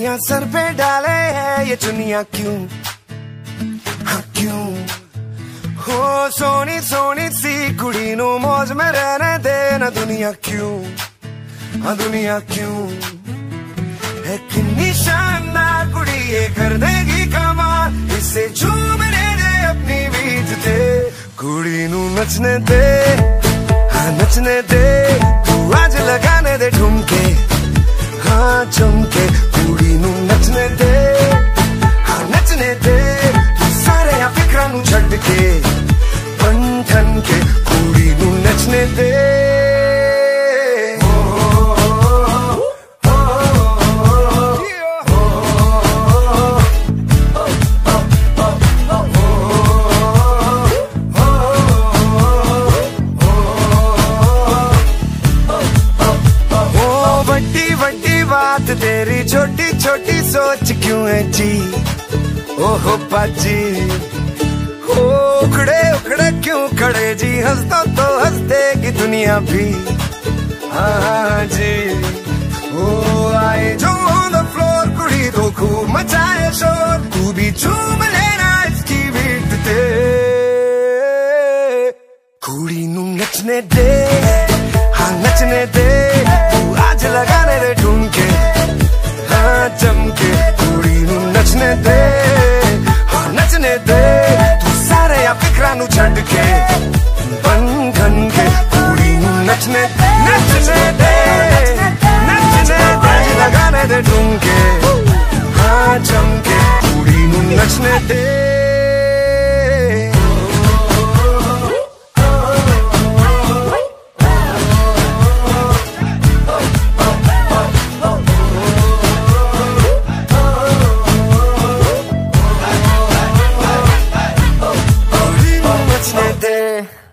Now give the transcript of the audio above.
चुनरिया सर पे डाले है ये चुनिया क्यों, हाँ क्यों। हो सोनी सोनी सी कुड़ी नू मौज में रहने देना दुनिया क्यों, हाँ दुनिया क्यों। है कितनी शानदार कुड़ी ये कर देगी कमाल, इसे झूमने दे अपनी बीच दे। कुड़ी नू नचने दे, हाँ नचने दे, तू आज लगाने दे ठुमके, हाँ चमके। कुड़ी नू नचने दे, हाँ नचने दे, तू सारे या फिक्रा नू छड़ के बन ठन के। कुड़ी नू नचने दे। बात तेरी छोटी छोटी सोच क्यों है जी, ओहो बाजी। हो उखड़े उखड़े क्यों खड़े जी, हंस तो हंस देगी दुनिया भी, हाँ जी। ओ आए जो ऑन द फ्लोर कुड़ी तो खूब मचाए शोर, तू भी झूम लेना इसकी बीट ते। कुड़ी नू नचने दे, हाँ नचने दे, तू आज लगाने दे ठुमके, हाँ चमके। कुड़ी नू नचने दे, हाँ नचने दे, तू सारे या फिक्रा नू छड़ के बन घन के। कुड़ी नू नचने दे, नचने दे, नचने दे, आज लगाने दे ठुमके, हाँ चमके। कुड़ी नू नचने दे। Nachne